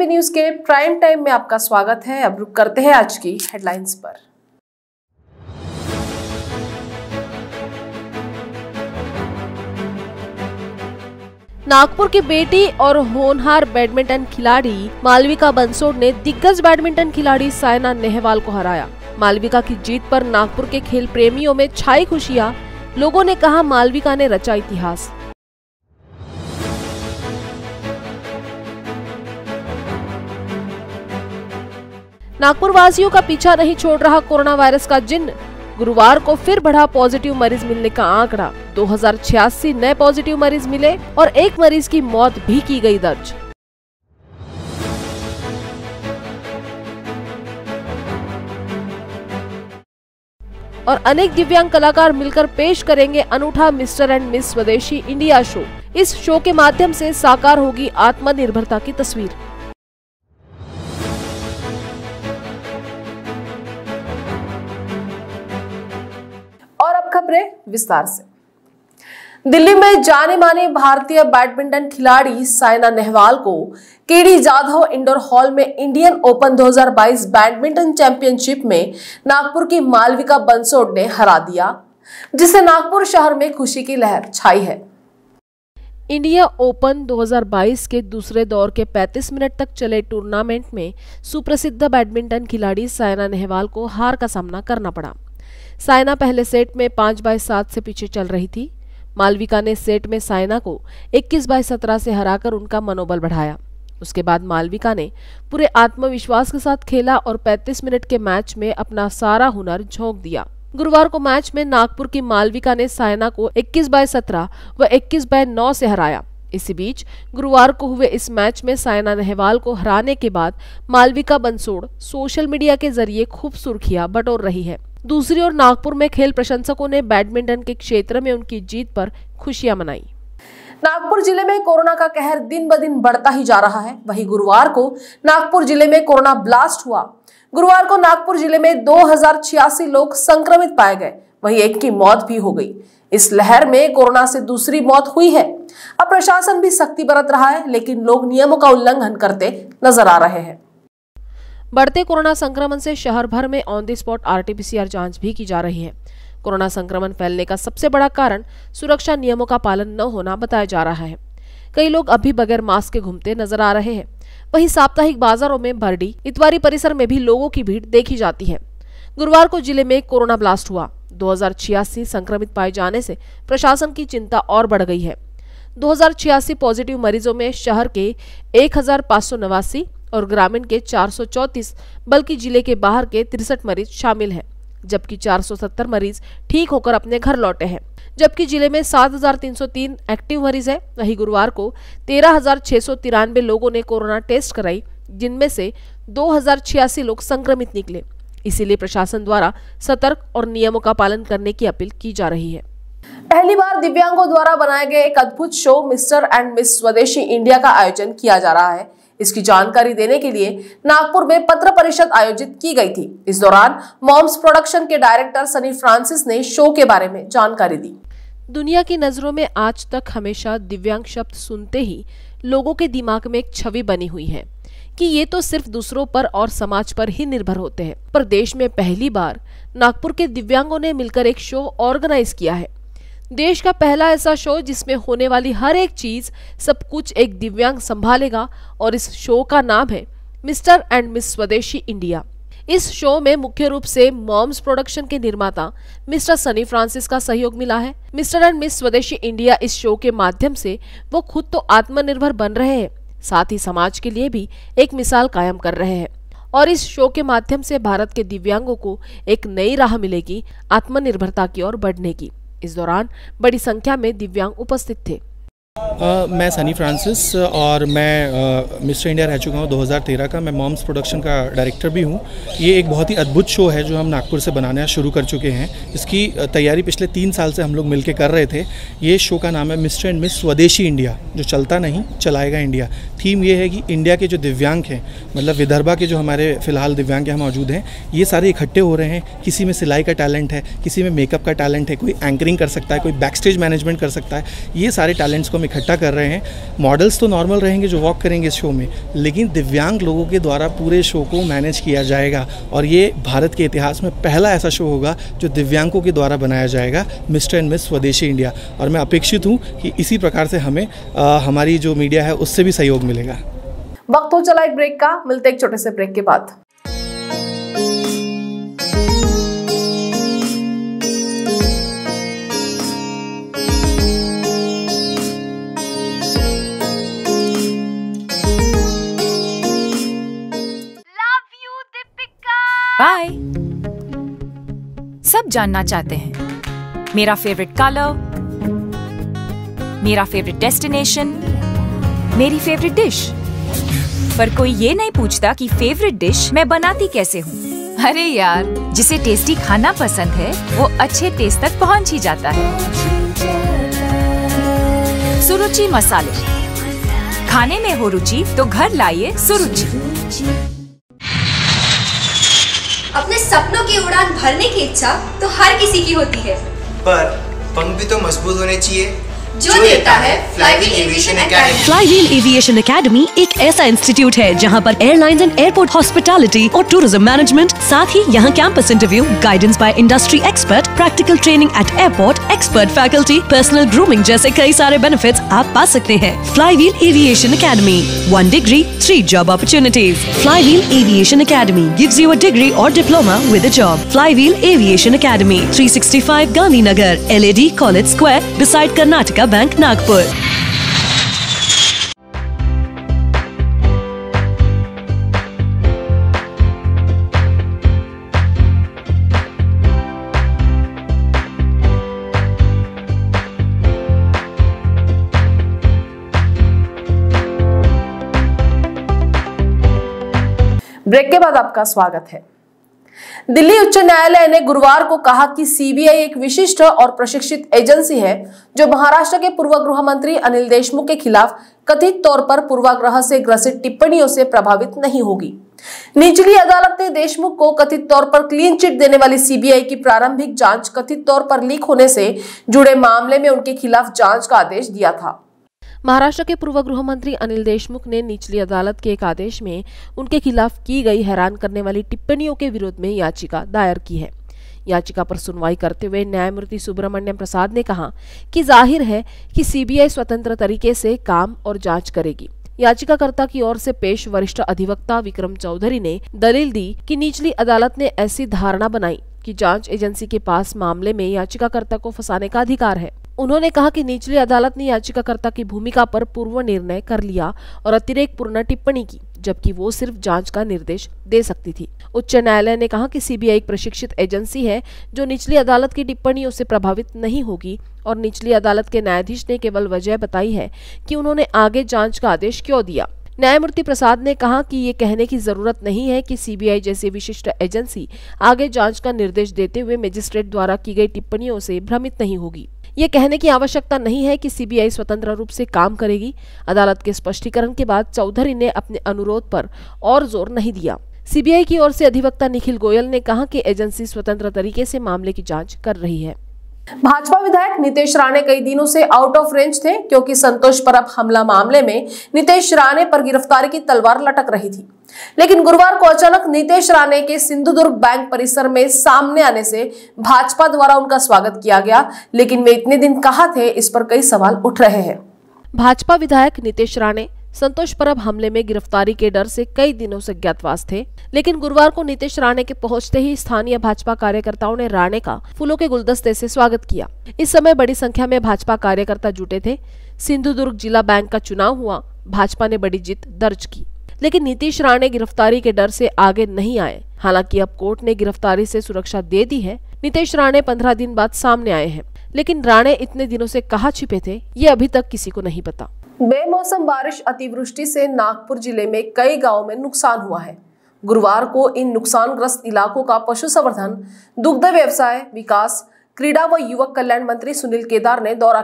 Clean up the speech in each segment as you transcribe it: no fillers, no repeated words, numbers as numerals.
AB news के prime time में आपका स्वागत है। अब रुक करते हैं आज की हेडलाइंस पर। नागपुर की बेटी और होनहार बैडमिंटन खिलाड़ी मालविका बंसोड़ ने दिग्गज बैडमिंटन खिलाड़ी साइना नेहवाल को हराया। मालविका की जीत पर नागपुर के खेल प्रेमियों में छाई खुशियां। लोगों ने कहा, मालविका ने रचा इतिहास। नागपुर वासियों का पीछा नहीं छोड़ रहा कोरोना वायरस का जिन्न। गुरुवार को फिर बढ़ा पॉजिटिव मरीज मिलने का आंकड़ा। 2086 नए पॉजिटिव मरीज मिले और एक मरीज की मौत भी की गई दर्ज। और अनेक दिव्यांग कलाकार मिलकर पेश करेंगे अनूठा mister and miss Swadeshi India show. इस शो के माध्यम से साकार होगी आत्मनिर्भरता की तस्वीर। और अब खबरें विस्तार से। दिल्ली में जाने माने भारतीय बैडमिंटन खिलाड़ी साइना नेहवाल को केडी जाधव इंडोर हॉल में इंडियन ओपन 2022 बैडमिंटन चैंपियनशिप में नागपुर की मालविका बंसोड़ ने हरा दिया, जिससे नागपुर शहर में खुशी की लहर छाई है। इंडिया ओपन 2022 के दूसरे दौर के 35 मिनट तक चले टूर्नामेंट में सुप्रसिद्ध बैडमिंटन खिलाड़ी साइना नेहवाल को हार का सामना करना पड़ा। साइना पहले सेट में 5/7 से पीछे चल रही थी। मालविका ने सेट में साइना को 21/17 से हराकर उनका मनोबल बढ़ाया। उसके बाद मालविका ने पूरे आत्मविश्वास के साथ खेला और 35 मिनट के मैच में अपना सारा हुनर झोंक दिया। गुरुवार को मैच में नागपुर की मालविका ने साइना को 21/17 व 21/9 से हराया। इसी बीच गुरुवार को हुए इस मैच में साइना नेहवाल को हराने के बाद मालविका बंसोड़ सोशल मीडिया के जरिए खूब सुर्खियां बटोर रही है। दूसरी ओर नागपुर में खेल प्रशंसकों ने बैडमिंटन के क्षेत्र में उनकी जीत पर खुशियां मनाई। नागपुर जिले में कोरोना का कहर दिन ब दिन बढ़ता ही जा रहा है। वहीं गुरुवार को नागपुर जिले में कोरोना ब्लास्ट हुआ। गुरुवार को नागपुर जिले में 2086 लोग संक्रमित पाए गए, वहीं एक की मौत भी हो गई। इस लहर में कोरोना से दूसरी मौत हुई है। अब प्रशासन भी सख्ती बरत रहा है, लेकिन लोग नियमों का उल्लंघन करते नजर आ रहे हैं। बढ़ते कोरोना संक्रमण से शहर भर में ऑन द स्पॉट RT-PCR जांच भी की जा रही है। कोरोना संक्रमण फैलने का सबसे बड़ा कारण सुरक्षा नियमों का पालन न होना बताया जा रहा है। कई लोग अभी बगैर मास्क के घूमते नजर आ रहे हैं। वहीं साप्ताहिक बाजारों में बरडी इतवारी परिसर में भी लोगों की भीड़ देखी जाती है। गुरुवार को जिले में कोरोना ब्लास्ट हुआ। 2086 संक्रमित पाए जाने से प्रशासन की चिंता और बढ़ गई है। 2086 पॉजिटिव मरीजों में शहर के 1589 और ग्रामीण के 434 बल्कि जिले के बाहर के 63 मरीज शामिल हैं, जबकि 470 मरीज ठीक होकर अपने घर लौटे हैं। जबकि जिले में 7303 एक्टिव मरीज है। वहीं गुरुवार को 13693 लोगों ने कोरोना टेस्ट कराई, जिनमें से 2086 लोग संक्रमित निकले। इसीलिए प्रशासन द्वारा सतर्क और नियमों का पालन करने की अपील की जा रही है। पहली बार दिव्यांगों द्वारा बनाए गए एक अद्भुत show mister and miss Swadeshi India का आयोजन किया जा रहा है। इसकी जानकारी देने के लिए नागपुर में पत्र परिषद आयोजित की गई थी। इस दौरान मॉम्स प्रोडक्शन के डायरेक्टर सनी फ्रांसिस ने शो के बारे में जानकारी दी। दुनिया की नजरों में आज तक हमेशा दिव्यांग शब्द सुनते ही लोगों के दिमाग में एक छवि बनी हुई है कि ये तो सिर्फ दूसरों पर और समाज पर ही निर्भर होते हैं। पर देश में पहली बार नागपुर के दिव्यांगों ने मिलकर एक शो ऑर्गेनाइज किया है। देश का पहला ऐसा शो जिसमें होने वाली हर एक चीज, सब कुछ एक दिव्यांग संभालेगा, और इस शो का नाम है mister and miss Swadeshi India. इस शो में मुख्य रूप से मॉम्स प्रोडक्शन के निर्माता मिस्टर सनी फ्रांसिस का सहयोग मिला है। Mister and miss Swadeshi India इस शो के माध्यम से वो खुद तो आत्मनिर्भर बन रहे हैं, साथ ही समाज के लिए भी एक मिसाल कायम कर रहे हैं। और इस शो के माध्यम से भारत के दिव्यांगों को एक नई राह मिलेगी आत्मनिर्भरता की ओर बढ़ने की। इस दौरान बड़ी संख्या में दिव्यांग उपस्थित थे। मैं सनी फ्रांसिस और मैं मिस्टर इंडिया रह चुका हूँ 2013 का। मैं मॉम्स प्रोडक्शन का डायरेक्टर भी हूँ। ये एक बहुत ही अद्भुत शो है जो हम नागपुर से बनाना शुरू कर चुके हैं। इसकी तैयारी पिछले 3 साल से हम लोग मिलकर कर रहे थे। ये शो का नाम है mister and miss Swadeshi India, जो चलता नहीं चलाएगा इंडिया। थीम ये है कि इंडिया के जो दिव्यांग हैं, मतलब विदर्भा के जो हमारे फिलहाल दिव्यांग यहाँ मौजूद हैं, ये सारे इकट्ठे हो रहे हैं। किसी में सिलाई का टैलेंट है, किसी में मेकअप का टैलेंट है, कोई एंकरिंग कर सकता है, कोई बैक स्टेज मैनेजमेंट कर सकता है। ये सारे टैलेंट्स को हम इकट्ठा कर रहे हैं। मॉडल्स तो नॉर्मल रहेंगे जो वॉक करेंगे इस शो में, लेकिन दिव्यांग लोगों के द्वारा पूरे शो को मैनेज किया जाएगा और ये भारत के इतिहास में पहला ऐसा शो होगा जो दिव्यांगों के द्वारा बनाया जाएगा, mister and miss Swadeshi India. और मैं अपेक्षित हूँ कि इसी प्रकार से हमें हमारी जो मीडिया है उससे भी सहयोग मिलेगा। वक्त हो चला एक ब्रेक का, मिलते एक छोटे से ब्रेक के बाद। बाय। सब जानना चाहते हैं मेरा फेवरेट कलर, मेरा फेवरेट डेस्टिनेशन, मेरी फेवरेट डिश, पर कोई ये नहीं पूछता कि फेवरेट डिश मैं बनाती कैसे हूँ। अरे यार, जिसे टेस्टी खाना पसंद है वो अच्छे टेस्ट तक पहुँच ही जाता है। सुरुचि मसाले, खाने में हो रुचि तो घर लाइए सुरुचि। अपने सपनों की उड़ान भरने की इच्छा तो हर किसी की होती है, पर पंख भी तो मजबूत होने चाहिए जो देता है Flywheel Aviation Academy. Flywheel Aviation Academy एक ऐसा इंस्टीट्यूट है जहां पर एयरलाइंस एंड एयरपोर्ट हॉस्पिटैलिटी और टूरिज्म मैनेजमेंट, साथ ही यहां campus interview, guidance by industry expert, practical training at airport, expert faculty, personal grooming जैसे कई सारे बेनिफिट्स आप पा सकते हैं। Flywheel Aviation Academy, 1 degree, 3 job opportunities. Flywheel Aviation Academy gives you a degree or diploma with a job. Flywheel Aviation Academy, 365 Gandhinagar, LAD College Square, beside Karnataka Bank, Nagpur. Break के बाद आपका स्वागत है। दिल्ली उच्च न्यायालय ने गुरुवार को कहा कि सीबीआई एक विशिष्ट और प्रशिक्षित एजेंसी है जो महाराष्ट्र के पूर्व गृह मंत्री अनिल देशमुख के खिलाफ कथित तौर पर पूर्वाग्रह से ग्रसित टिप्पणियों से प्रभावित नहीं होगी। निचली अदालत ने देशमुख को कथित तौर पर क्लीन चिट देने वाली सीबीआई की प्रारंभिक जांच कथित तौर पर लीक होने से जुड़े मामले में उनके खिलाफ जांच का आदेश दिया था। महाराष्ट्र के पूर्व गृह मंत्री अनिल देशमुख ने निचली अदालत के एक आदेश में उनके खिलाफ की गई हैरान करने वाली टिप्पणियों के विरोध में याचिका दायर की है। याचिका पर सुनवाई करते हुए न्यायमूर्ति सुब्रमण्यम प्रसाद ने कहा कि जाहिर है कि सीबीआई स्वतंत्र तरीके से काम और जांच करेगी। याचिकाकर्ता की ओर से पेश वरिष्ठ अधिवक्ता विक्रम चौधरी ने दलील दी कि निचली अदालत ने ऐसी धारणा बनाई कि जांच एजेंसी के पास मामले में याचिकाकर्ता को फंसाने का अधिकार है। उन्होंने कहा कि निचली अदालत ने याचिकाकर्ता की भूमिका पर पूर्व निर्णय कर लिया और अतिरेकपूर्ण टिप्पणी की, जबकि वो सिर्फ जांच का निर्देश दे सकती थी। उच्च न्यायालय ने कहा कि सीबीआई एक प्रशिक्षित एजेंसी है जो निचली अदालत की टिप्पणियों से प्रभावित नहीं होगी और निचली अदालत के न्यायाधीश ने केवल वजह बताई है कि उन्होंने आगे जांच का आदेश क्यों दिया। न्यायमूर्ति प्रसाद ने कहा कि ये कहने की जरूरत नहीं है कि सीबीआई जैसी विशिष्ट एजेंसी आगे जांच का निर्देश देते हुए मजिस्ट्रेट द्वारा की गई टिप्पणियों से भ्रमित नहीं होगी। ये कहने की आवश्यकता नहीं है कि सीबीआई स्वतंत्र रूप से काम करेगी। अदालत के स्पष्टीकरण के बाद चौधरी ने अपने अनुरोध पर और जोर नहीं दिया। सीबीआई की ओर से अधिवक्ता निखिल गोयल ने कहा कि एजेंसी स्वतंत्र तरीके से मामले की जांच कर रही है। भाजपा विधायक नितेश राणे कई दिनों से आउट ऑफ रेंज थे क्योंकि संतोष परब हमला मामले में नितेश राणे पर गिरफ्तारी की तलवार लटक रही थी। लेकिन गुरुवार को अचानक नितेश राणे के सिंधुदुर्ग बैंक परिसर में सामने आने से भाजपा द्वारा उनका स्वागत किया गया, लेकिन वे इतने दिन कहां थे, इस पर कई सवाल उठ रहे हैं। भाजपा विधायक नितेश राणे संतोष परब हमले में गिरफ्तारी के डर से कई दिनों से ज्ञातवास थे, लेकिन गुरुवार को नितेश राणे के पहुंचते ही स्थानीय भाजपा कार्यकर्ताओं ने राणे का फूलों के गुलदस्ते से स्वागत किया। इस समय बड़ी संख्या में भाजपा कार्यकर्ता जुटे थे। सिंधुदुर्ग जिला बैंक का चुनाव हुआ, भाजपा ने बड़ी जीत दर्ज की, लेकिन नितेश राणे गिरफ्तारी के डर से आगे नहीं आए। हालांकि अब कोर्ट ने गिरफ्तारी से सुरक्षा दे दी है। नितेश राणे 15 दिन बाद सामने आए हैं, लेकिन राणे इतने दिनों से कहां छिपे थे, ये अभी तक किसी को नहीं पता। बेमौसम बारिश, अतिवृष्टि से नागपुर जिले में कई गांवों में नुकसान हुआ है। गुरुवार को इन नुकसानग्रस्त इलाकों का पशु संवर्धन, दुग्ध व्यवसाय विकास, क्रीड़ा व युवक कल्याण मंत्री सुनील केदार ने दौरा किया।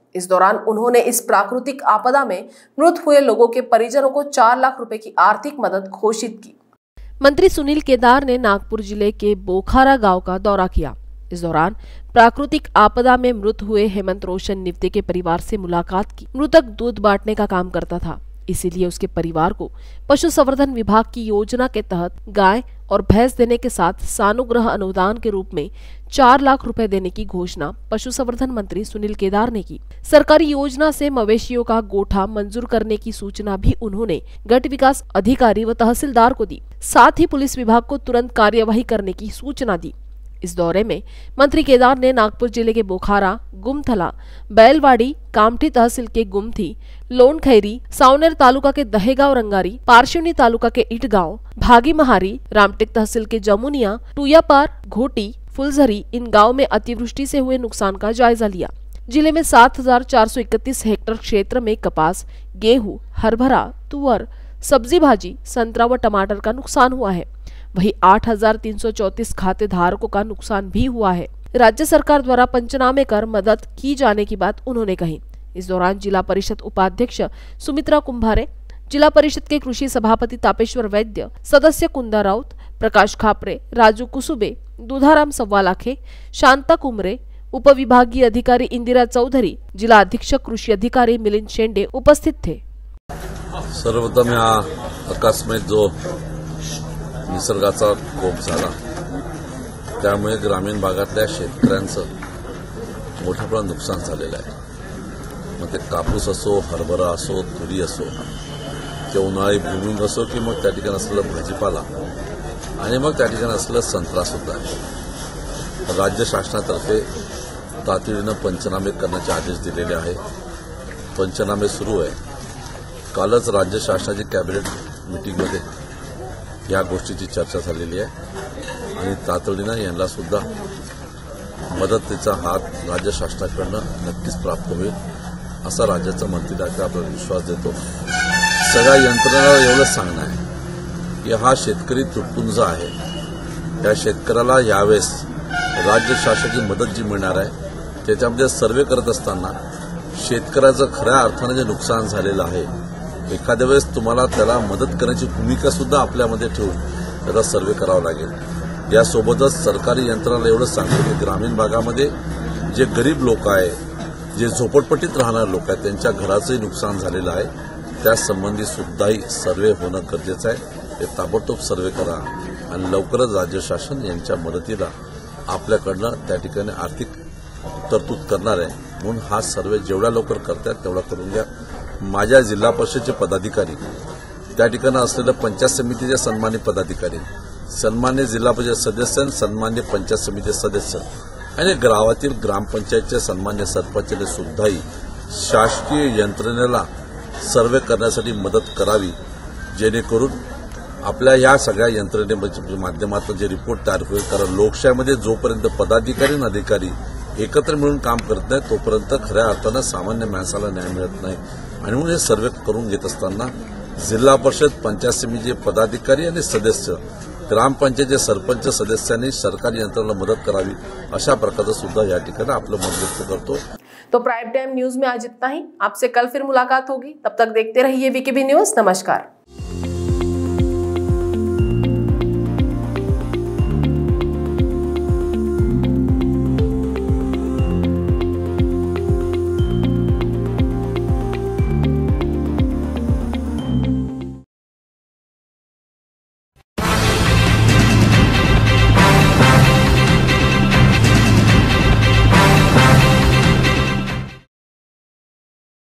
इस दौरान उन्होंने इस प्राकृतिक आपदा में मृत हुए लोगों के परिजनों को 4 लाख रुपए की आर्थिक मदद घोषित की। मंत्री सुनील केदार ने नागपुर जिले के बोखारा गांव का दौरा किया। इस दौरान प्राकृतिक आपदा में मृत हुए हेमंत रोशन निवते के परिवार से मुलाकात की। मृतक दूध बांटने का काम करता था, इसीलिए उसके परिवार को पशु संवर्धन विभाग की योजना के तहत गाय और भैंस देने के साथ सानुग्रह अनुदान के रूप में 4 लाख रुपए देने की घोषणा पशु संवर्धन मंत्री सुनील केदार ने की। सरकारी योजना से मवेशियों का गोठा मंजूर करने की सूचना भी उन्होंने गट विकास अधिकारी व तहसीलदार को दी। साथ ही पुलिस विभाग को तुरंत कार्यवाही करने की सूचना दी। इस दौरे में मंत्री केदार ने नागपुर जिले के बोखारा, गुमथला, बैलवाड़ी, कामठी तहसील के गुमथी, लोनखैरी, सावनेर तालुका के दहेगांव रंगारी, पारशिवनी तालुका के इटगांव, भागी महारी, रामटेक तहसील के जमुनिया, टूयापार, घोटी, फुलझरी इन गांव में अतिवृष्टि से हुए नुकसान का जायजा लिया। जिले में 7,431 हेक्टेयर क्षेत्र में कपास, गेहूं, हरभरा, तुअर, सब्जी भाजी, संतरा व टमाटर का नुकसान हुआ है। वहीं 8,334 खाते धारकों का नुकसान भी हुआ है। राज्य सरकार द्वारा पंचनामे कर मदद की जाने की बात उन्होंने कही। इस दौरान जिला परिषद उपाध्यक्ष सुमित्रा कुंभारे, जिला परिषद के कृषि सभापति तापेश्वर वैद्य, सदस्य कुंदा राउत, प्रकाश खापरे, राजू कुसुबे, दुधाराम सव्वालाखे, शांता कुमरे, उपविभागीय अधिकारी इंदिरा चौधरी, जिला अधीक्षक कृषि अधिकारी मिलिंद शेंडे उपस्थित थे। सर्वप्रथम या अकस्मात जो निसर्गाचा कोप झाला त्यामुळे ग्रामीण भागातल्या शेतकऱ्यांचं मोठ्या प्रमाणात नुकसान झालेलं आहे। मग ते कापूस असो, हरभरा असो, तुरी असो, ते उन्हाळी भुईमूग असो की मग त्या ठिकाणी असलेला भाजीपाला आणि मग त्या ठिकाणी असलेला संत्रा सुद्धा आहे। राज्य शासनातर्फे तातडीनं पंचनामे करण्याचे आदेश दिलेले आहे। पंचनामे सुरू आहे। कालच राज्य शासनाची कॅबिनेट मीटिंगमध्ये या गोष्टीची चर्चा झालेली आहे आणि तातडीनं यांना सुद्धा मदतीचा हात राज्य शासनाकडून नक्कीच प्राप्त होईल असा राज्याचा मंत्रिमंडळाचा आपल्याला विश्वास देतो। सगळ्या यंत्रणेला एवढंच सांगणं आहे की हा शेतकरी तुटपुंज आहे। त्या शेतकऱ्याला यावेळेस राज्य शासनाची मदत जी मिळणार आहे त्याच्यामध्ये सर्वे करत असताना शेतकऱ्याचं खऱ्या अर्थाने जे नुकसान झालेलं आहे, एखाद्या वेळेस तुम्हाला त्याला मदत करण्याची भूमिका सुद्धा आपल्यामध्ये ठेवून त्याचा सर्वे करावा लागेल। यासोबतच सरकारी यंत्रणाला एवढंच सांगतो की ग्रामीण भागामध्ये जे गरीब लोक आहे, जे झोपडपट्टीत राहणारे लोक आहेत, त्यांच्या घराचंही नुकसान झालेलं आहे। त्या संबंधी सुद्धाही सर्वे होणं गरजेचं आहे। ते ताबडतोब सर्वे करा आणि लवकरच राज्य शासन यांच्या मदतीला आपल्याकडनं त्या ठिकाणी आर्थिक तरतूद करणार आहे। म्हणून हा सर्वे जेवढ्या लवकर करतात तेवढा करून घ्या। माझ्या जिल्हा परिषदेचे पदाधिकारी, त्या ठिकाणी असलेल्या पंचायत समितीचे सन्मानित पदाधिकारी, सन्मान्य जिल्हा परिषद सदस्य, सन्मान्य पंचायत समिती सदस्य आणि गावातील ग्रामपंचायतचे सन्मान्य सरपंचाने सुद्धाही शासकीय यंत्रणेला सर्वे करण्यासाठी मदत करावी, जेणेकरून आपल्या या सगळ्या यंत्रणेच्या माध्यमातून जे रिपोर्ट तयार होईल। कारण लोकशाहीमध्ये जोपर्यंत पदाधिकारी आणि अधिकारी एकत्र मिळून काम करत नाही तोपर्यंत खऱ्या अर्थानं सामान्य माणसाला न्याय मिळत नाही। आणि म्हणून हे सर्वे करून घेत असताना जिल्हा परिषद, पंचायत समितीचे पदाधिकारी आणि सदस्य, ग्रामपंचायतचे सरपंच सदस्यांनी सरकारी यंत्रणेला मदत करावी अशा प्रकारचं सुद्धा या ठिकाणी आपलं मत व्यक्त करतो। तो प्राइम टाइम न्यूज में आज इतना ही। आपसे कल फिर मुलाकात होगी। तब तक देखते रहिए वीकेबी न्यूज। नमस्कार।